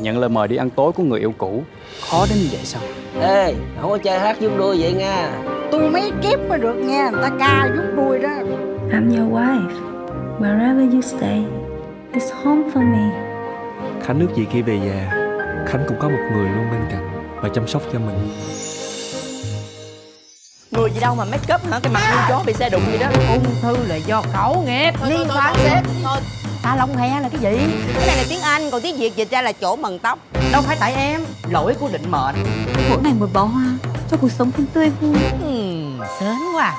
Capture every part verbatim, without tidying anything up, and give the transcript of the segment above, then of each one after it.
nhận lời mời đi ăn tối của người yêu cũ khó đến như vậy sao? Ê, không có chơi hát vuốt đuôi vậy nha. Tôi mấy kiếp mới được nghe người ta ca vuốt đuôi đó. I'm your wife. Wherever you stay, it's home for me. Khánh ước gì khi về già, Khánh cũng có một người luôn bên cạnh và chăm sóc cho mình. Người gì đâu mà make up hả? Cái mặt như chó bị xe đụng gì đó. Ung thư là do khẩu nghiệp. Liên quan sếp. Ta lông he là cái gì? Cái này là tiếng Anh, còn tiếng Việt dịch ra là chỗ mần tóc. Đâu phải tại em. Lỗi của định mệnh. Mỗi ngày một bó hoa cho cuộc sống thêm tươi vui. Hmm, sến quá.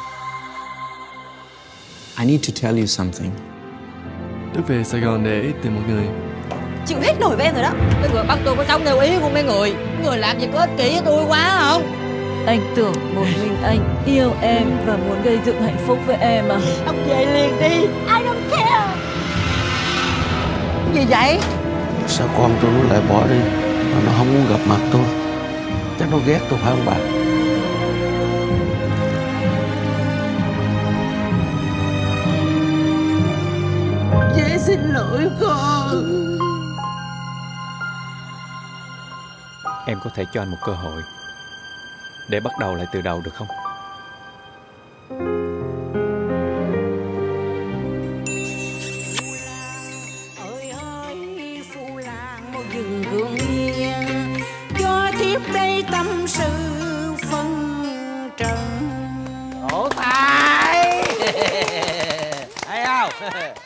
I need to tell you something. Tôi về Sài Gòn để tìm một người. Chịu hết nổi với em rồi đó. Mấy người bắt tôi có sống theo ý của mấy người. Mấy người làm gì có ích kỷ với tôi quá không? Anh tưởng một mình anh yêu em và muốn gây dựng hạnh phúc với em à? Ông về liền đi. I don't care. Gì vậy? Sao con tôi nó lại bỏ đi mà nó không muốn gặp mặt tôi? Chắc nó ghét tôi phải không bà? Dễ xin lỗi con. Em có thể cho anh một cơ hội để bắt đầu lại từ đầu được không? Ơi ơi phu làng một rừng gương yên, cho tiếp đây tâm sự phân trần. Ổ tài. Thấy không?